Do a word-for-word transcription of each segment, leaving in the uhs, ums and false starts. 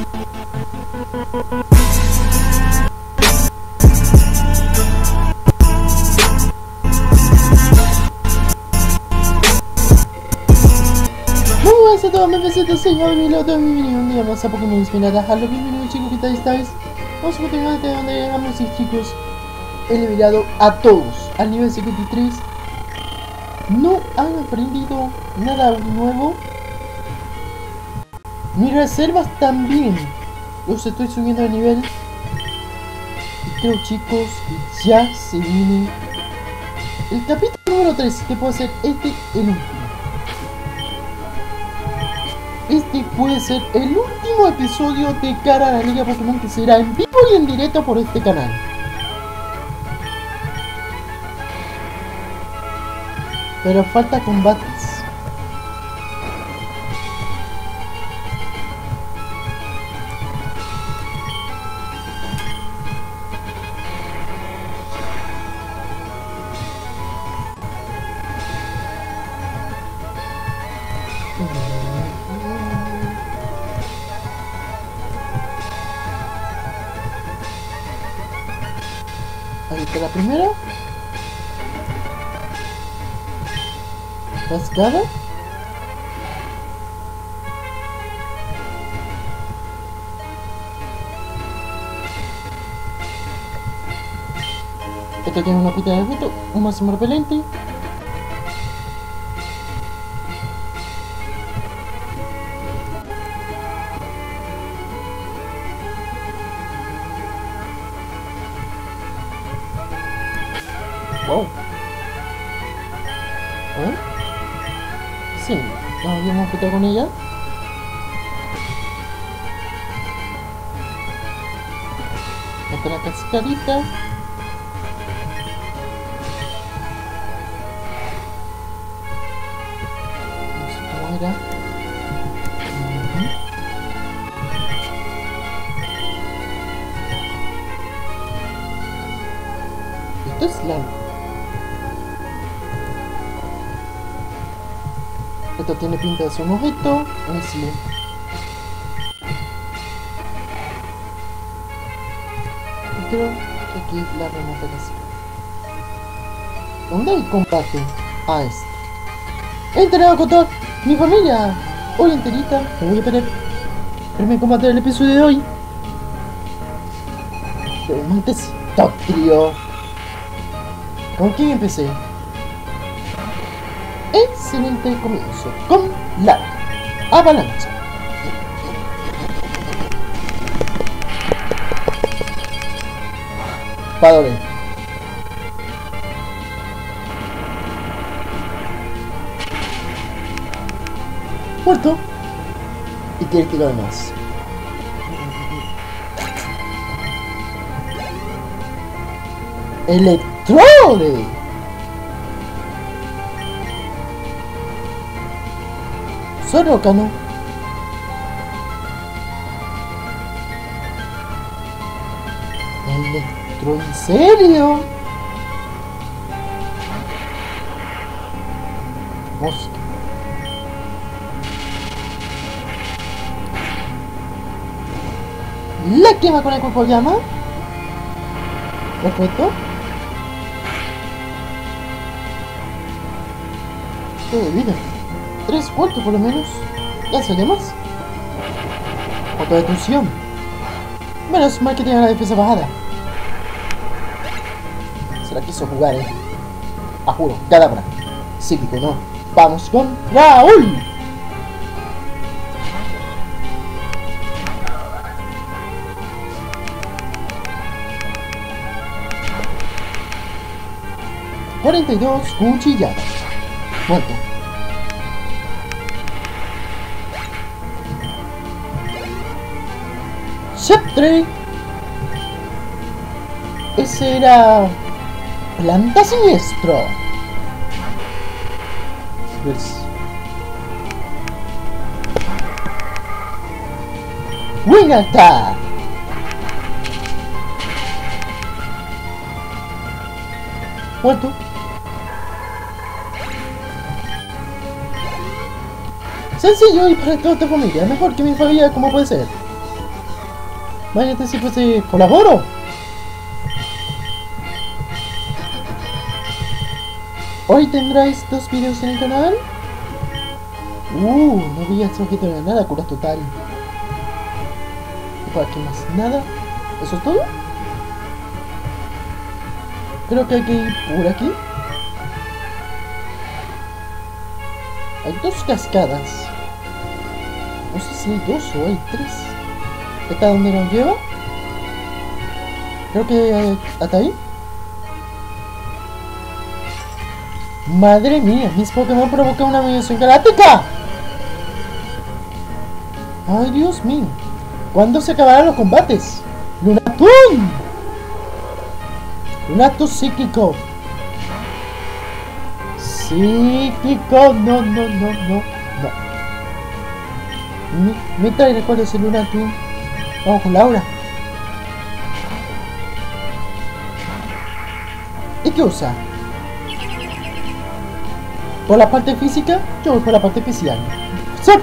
Muy buenas a todos, me presento, señor Miloto, bienvenido un día más a Pokémon Inspirada Halo. Bienvenidos chicos, ¿qué tal estáis? Vamos a continuar desde donde llegamos y chicos, he liberado a todos al nivel cincuenta y tres. No han aprendido nada nuevo. Mis reservas también los estoy subiendo de nivel. Y creo chicos que ya se viene el capítulo número tres, que puede ser este el último. Este puede ser el último episodio de cara a la Liga Pokémon, que será en vivo y en directo por este canal. Pero falta combates. Ahí está la primera. Cascada. Esta tiene una pita de efecto, un máximo repelente. Wow. ¿Eh? Sí, nos habíamos quedado con ella. Esta es la cascadita. No sé cómo era. Uh-huh. Esto es la... Esto tiene pinta de ser un objeto. Ahí sí. Y creo que aquí es la remodelación. ¿Dónde hay combate? Ah, este. He entrenado con toda mi familia. Hoy enterita. Me voy a perder. Primer combate del episodio de hoy. Diamantes Toctrio. ¿Con quién empecé? Excelente comienzo con la avalancha. Padre. Muerto. Y crítico además. Electrode. Sorocano. Electro, ¿en serio? Mosca. La quema con el cuerpo llama. Perfecto. Qué de vida. Tres cuartos por lo menos. Ya se más. Autodestrucción. Menos mal que tiene la defensa bajada. Se la quiso jugar, eh. A juro, cadabra. Psíquico, no. Vamos con Raúl. cuarenta y dos cuchilladas. Muerto. Sceptre. Ese era... Planta Siniestro. Pues... Wing Attack. Muerto. Sencillo y para toda tu familia. Mejor que mi familia, como puede ser. Imagínate si fuese colaboro. Hoy tendráis dos videos en el canal. Uh, no vi este objeto de nada, cura total. ¿Y por aquí más? Nada. ¿Eso es todo? Creo que hay que ir por aquí. Hay dos cascadas. No sé si hay dos o hay tres. ¿Esta dónde nos lleva? Creo que hasta ahí. Madre mía, mis Pokémon provocan una mediación galáctica. Ay, Dios mío. ¿Cuándo se acabarán los combates? ¡Lunatún! Lunatus psíquico. Psíquico. No, no, no, no, no. Me, me trae recuerdos el Lunatún. Vamos con Laura. ¿Y qué usa? ¿Por la parte física? Yo voy por la parte especial. ¡Sí!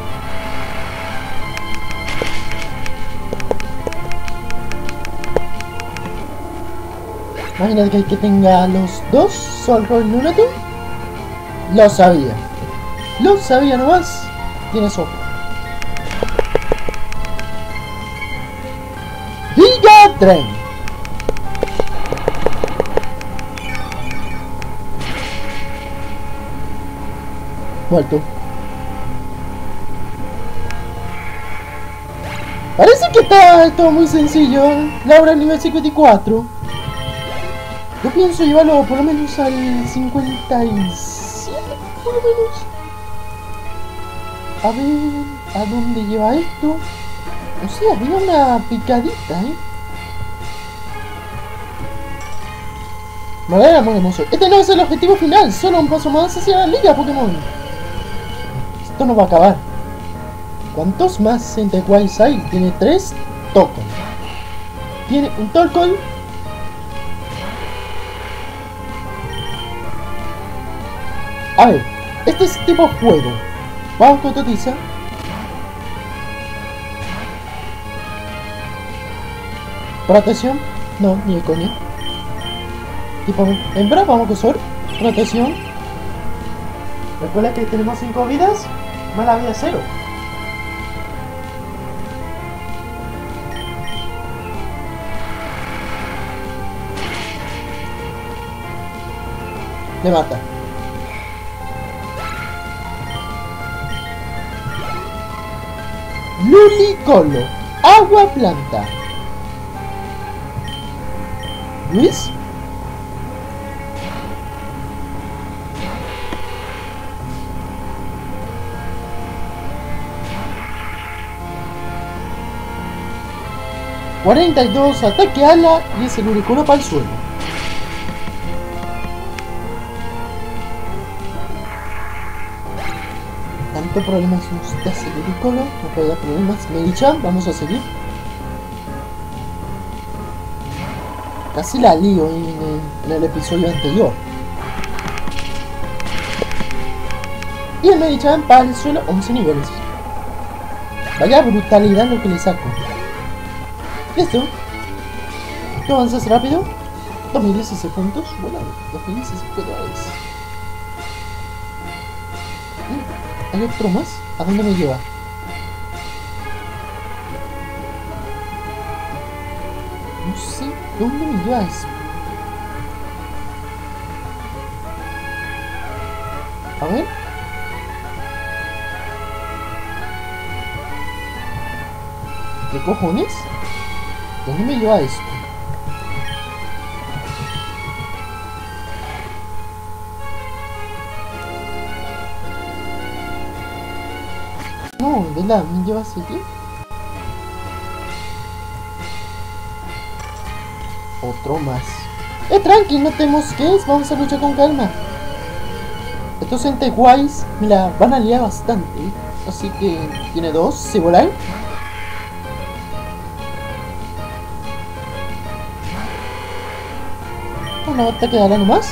Imagínate que, que tenga los dos Solroid y Lunatún. Lo sabía. Lo sabía nomás. Tiene sopa. Giga Tren. Muerto. Parece que está todo muy sencillo. Laura nivel cincuenta y cuatro. Yo pienso llevarlo por lo menos al cincuenta y siete, por lo menos. A ver, ¿a dónde lleva esto? O sea, había una picadita, ¿eh? Madre amor hermoso. Este no es el objetivo final, solo un paso más hacia la liga Pokémon. Esto no va a acabar. ¿Cuántos más Centiwise hay? Tiene tres tokens. Tiene un Torkoal. A ver, este es tipo fuego. Vamos con Totiza. Protección. No, ni de coña. Tipo hembra, vamos con Sor. Protección. Recuerda que tenemos cinco vidas. Más la vida cero. Le mata. Lulicolo. Agua planta. Luis. cuarenta y dos ataque ala y es el Lulicolo para el suelo. Tanto problemas nos da ese Lulicolo, no puede dar problemas. Medicham, vamos a seguir. Casi la lío en el, en el episodio anterior. Y el Medicham para el suelo, once niveles. Vaya brutalidad lo que le saco. Listo. ¿Tú avanzas rápido? dos mil dieciséis puntos. Bueno, dos mil dieciséis dólares. ¿Hay otro más? ¿A dónde me lleva? No sé. ¿Dónde me lleva eso? A ver. ¿Qué cojones? ¿Dónde me lleva esto? No, de la me lleva hacia aquí. Otro más. Eh, tranqui, no tenemos que es. Vamos a luchar con calma. Estos Centiwise me la van a liar bastante. Así que tiene dos. ¿Se volan? Una ataque ala nomás.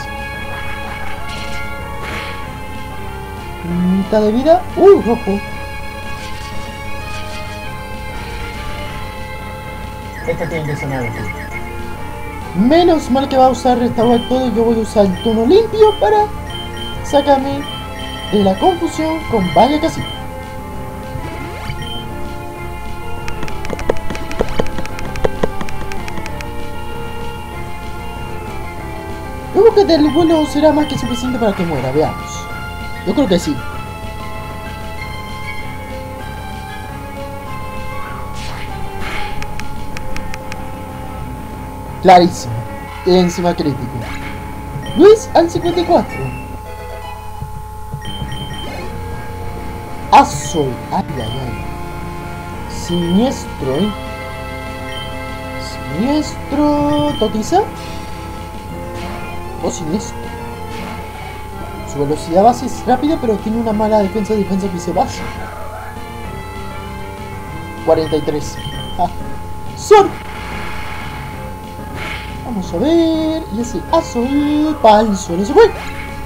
Mitad de vida. Uy, rojo. Esto tiene que sonar aquí. Menos mal que va a usar restaurar todo. Yo voy a usar el tono limpio para sacarme de la confusión con Vaya Casino. Luego que del vuelo será más que suficiente para que muera, veamos. Yo creo que sí. Clarísimo. Y encima crítico. Luis al cincuenta y cuatro. Azul. Ay, ay, ay. Siniestro, ¿eh? Siniestro. ¿Totiza? O siniestro. Su velocidad base es rápida, pero tiene una mala defensa, defensa que se base. cuarenta y tres. Ah. ¡Sur! Vamos a ver. Y ese azul para el suelo se fue.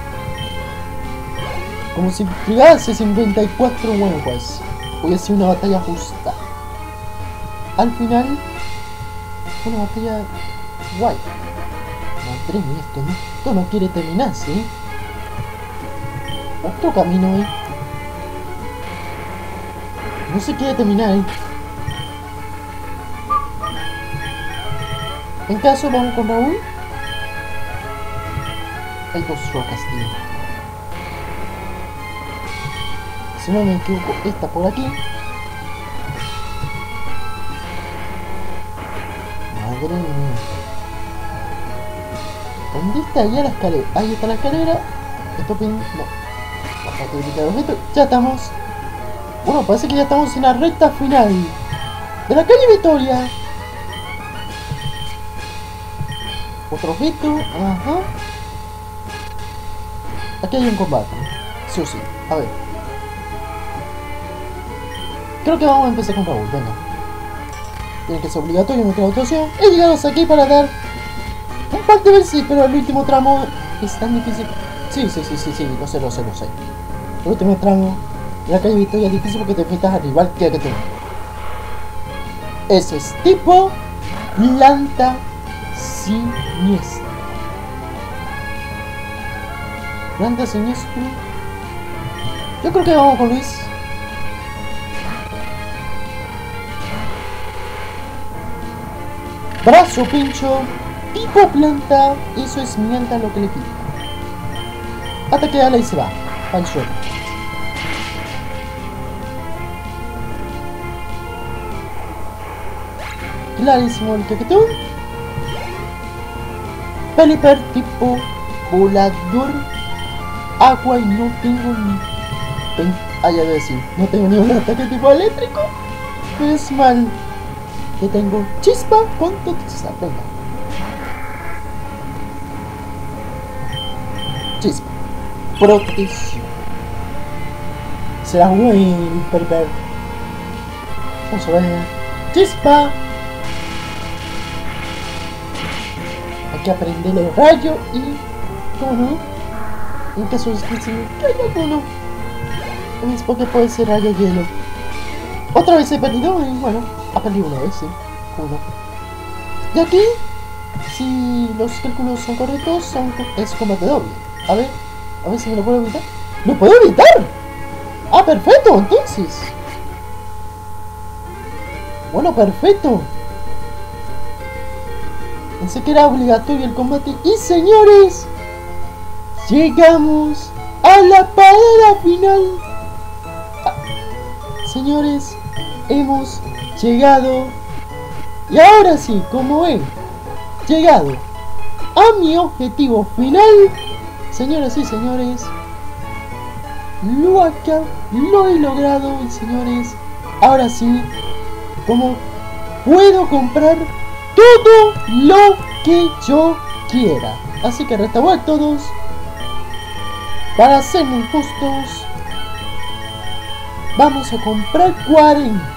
Como si llegase cincuenta y cuatro. Bueno, pues voy a hacer una batalla justa. Al final, una batalla guay. Madre mía, esto no, esto no quiere terminarse, ¿eh? Otro camino, ¿eh? No se quiere terminar, ¿eh? En caso, vamos con Raúl. Hay dos rocas, tío. Si no me equivoco, esta por aquí. Madre mía. ¿Dónde está ya la escalera? Ahí está la escalera. Esto pin... No. Aparte de quitar objetos. Ya estamos. Bueno, parece que ya estamos en la recta final de la calle Victoria. Otro objeto. Ajá. Aquí hay un combate. Sí o sí. A ver. Creo que vamos a empezar con Raúl. Venga. Tiene que ser obligatorio nuestra actuación. He llegado hasta aquí para dar un par de veces, pero el último tramo es tan difícil. Sí, sí, sí, sí, sí, lo sé, lo sé, lo sé. El último tramo de la calle Victoria es difícil porque te enfrentas al rival que hay que tener. Ese es tipo planta siniestra. Planta siniestra. Yo creo que vamos con Luis. Brazo pincho. Tipo planta, eso es mienta lo que le quita. Ataque ala y se va al suelo. Clarísimo el quequetón. Peliper tipo volador. Agua y no tengo ni... Ah, ya voy a decir, no tengo ni un ataque tipo eléctrico. Es mal. Que tengo chispa con totiza. Venga. Chispa. Protección. Será muy perver. Vamos a ver. Chispa. Hay que aprender el rayo y... ¿Cómo no? En caso de que se me caiga alguno. Es porque puede ser rayo hielo. Otra vez he perdido y bueno, ha perdido una vez, sí. Uno. Y aquí, si los cálculos son correctos, son, es combate doble. A ver, a ver si me lo puedo evitar. ¡Lo puedo evitar! ¡Ah, perfecto! Entonces. Bueno, perfecto. Pensé que era obligatorio el combate. Y señores, llegamos a la parada final. Ah, señores, hemos llegado. Y ahora sí, como he llegado a mi objetivo final, señoras y señores, lo acá, lo he logrado, y señores, ahora sí, como puedo comprar todo lo que yo quiera. Así que restaurar todos, para ser muy justos, vamos a comprar cuarenta.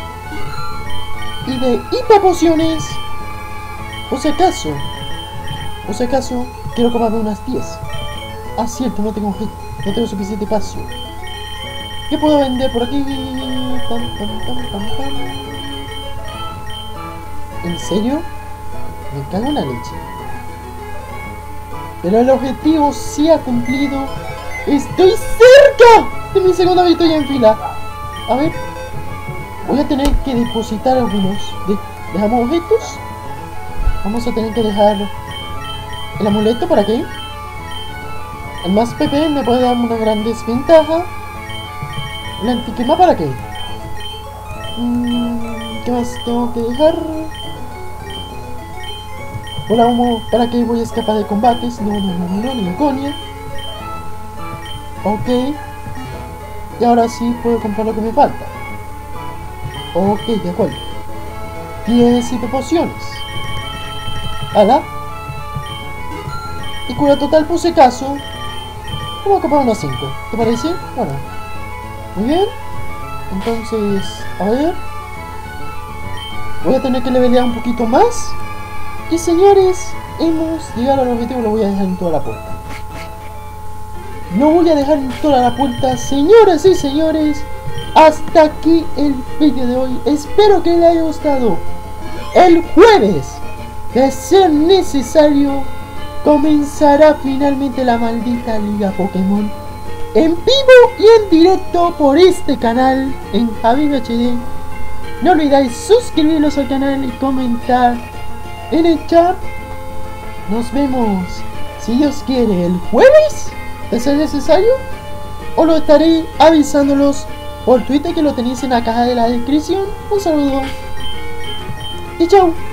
Y de hiperpociones, o si acaso, o si acaso, quiero comprarme unas diez. Ah, cierto, no tengo, no tengo suficiente espacio. ¿Qué puedo vender por aquí? Tam, tam, tam, tam, tam. ¿En serio? Me cago en la leche. Pero el objetivo sí ha cumplido. ¡Estoy cerca de mi segunda victoria en fila! A ver. Voy a tener que depositar algunos. De ¿Dejamos objetos? Vamos a tener que dejar el amuleto por aquí. El más P P me puede dar una gran desventaja. ¿La antiquema para qué? Mm, ¿Qué más tengo que dejar? Hola, humo, ¿para qué voy a escapar de combates? No, no, no, no, no, ni coña. Ok. Y ahora sí puedo comprar lo que me falta. Ok, de acuerdo. diecisiete pociones. ¿Hala? Y cura total por si acaso. Vamos a comprar unas cinco. ¿Te parece? Bueno. Muy bien. Entonces, a ver. Voy a tener que levelear un poquito más. Y señores, hemos llegado al objetivo. Lo voy a dejar en toda la puerta. No voy a dejar en toda la puerta, señoras y señores. Hasta aquí el vídeo de hoy. Espero que les haya gustado. El jueves, de ser necesario, comenzará finalmente la maldita Liga Pokémon en vivo y en directo por este canal en Javi H D. No olvidéis suscribiros al canal y comentar en el chat. Nos vemos, si Dios quiere, el jueves, de ser necesario, o lo estaré avisándolos por Twitter, que lo tenéis en la caja de la descripción. Un saludo y chao.